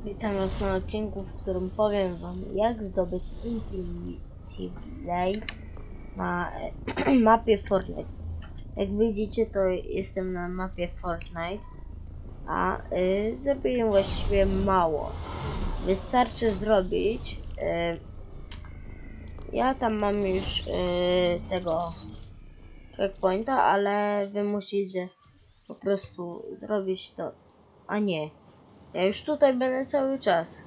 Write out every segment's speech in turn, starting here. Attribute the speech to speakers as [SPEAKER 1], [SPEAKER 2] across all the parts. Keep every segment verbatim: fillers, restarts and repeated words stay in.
[SPEAKER 1] Witam was na odcinku, w którym powiem wam, jak zdobyć Infinity Blade na mapie Fortnite. Jak widzicie, to jestem na mapie Fortnite, a y, zrobiłem właściwie mało. Wystarczy zrobić, y, ja tam mam już y, tego checkpointa, ale wy musicie po prostu zrobić to, a nie. Ja już tutaj będę cały czas.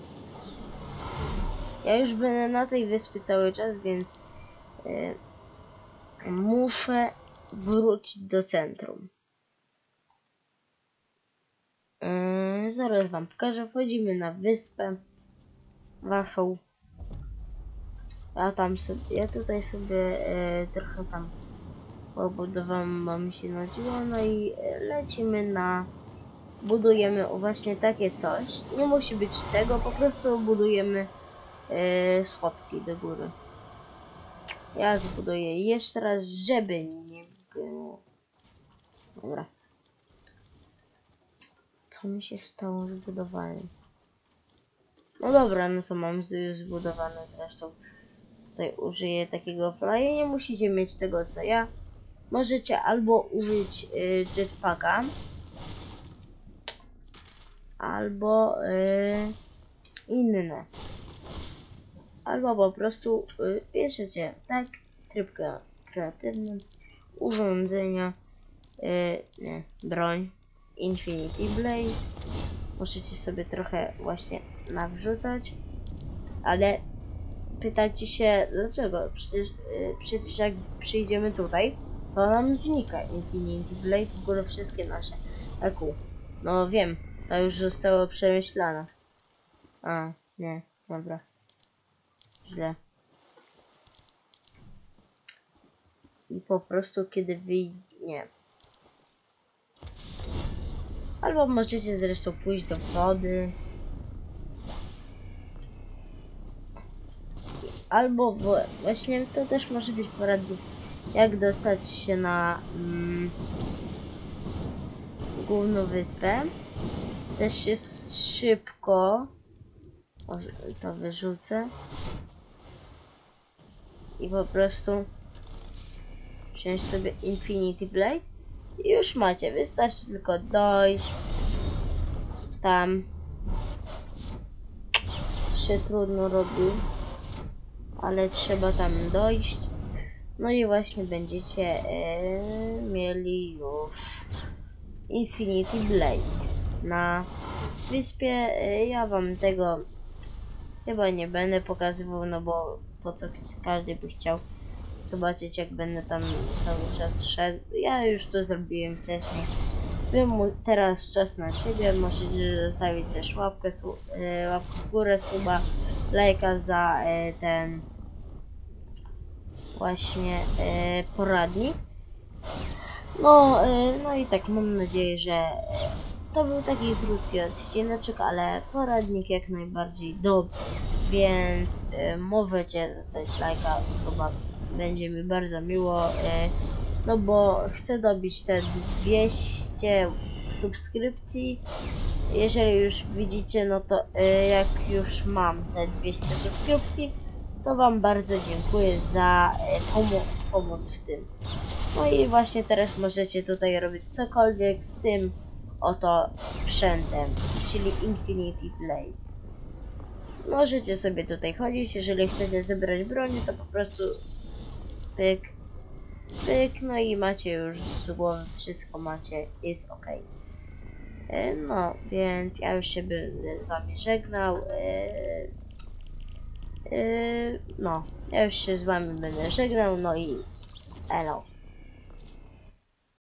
[SPEAKER 1] Ja już będę na tej wyspie cały czas, więc yy, muszę wrócić do centrum. Yy, zaraz wam pokażę. Wchodzimy na wyspę waszą. Ja tam sobie, ja tutaj sobie yy, trochę tam pobudowałem, bo mi się nudziło. No i yy, lecimy na... Budujemy właśnie takie coś. Nie musi być tego, po prostu budujemy Yy, schodki do góry. Ja zbuduję jeszcze raz, żeby nie było. Dobra. Co mi się stało z budowaniem? No dobra, no to mam już zbudowane zresztą. Tutaj użyję takiego flya. Nie musicie mieć tego co ja. Możecie albo użyć yy, jetpacka, albo yy, inne. Albo po prostu y, piszecie tak, tryb kreatywny, urządzenia, y, nie, broń, Infinity Blade. Możecie sobie trochę właśnie nawrzucać, ale pytacie się dlaczego? Przecież, y, przecież jak przyjdziemy tutaj, to nam znika Infinity Blade, w ogóle wszystkie nasze E Q. No wiem, to już zostało przemyślane. A, nie, dobra. Źle. I po prostu kiedy wyjdzie... Nie. Albo możecie zresztą pójść do wody. Albo właśnie to też może być poradnik, jak dostać się na mm, główną wyspę. Też jest szybko. Może to wyrzucę. I po prostu wziąć sobie Infinity Blade i już macie. Wystarczy tylko dojść tam. To się trudno robi, ale trzeba tam dojść. No i właśnie będziecie e, mieli już Infinity Blade na wyspie. E, ja wam tego chyba nie będę pokazywał, no bo po co każdy by chciał zobaczyć, jak będę tam cały czas szedł. Ja już to zrobiłem wcześniej. Wy teraz czas na ciebie. Możecie zostawić też łapkę, e, łapkę w górę, suba, lajka za e, ten właśnie e, poradnik. No, e, no i tak mam nadzieję, że e, to był taki krótki odcineczek, ale poradnik jak najbardziej dobry. Więc e, możecie zostawić lajka, suba. Będzie mi bardzo miło, e, no bo chcę dobić te dwieście subskrypcji. Jeżeli już widzicie, no to e, jak już mam te dwieście subskrypcji, to wam bardzo dziękuję za e, pomo pomoc w tym. No i właśnie teraz możecie tutaj robić cokolwiek z tym oto sprzętem, czyli Infinity Blade. Możecie sobie tutaj chodzić, jeżeli chcecie zebrać broń, to po prostu pyk, pyk, no i macie już z głowy wszystko macie, jest ok. E, no, więc ja już się będę z wami żegnał. E, e, no, ja już się z wami będę żegnał, no i elo.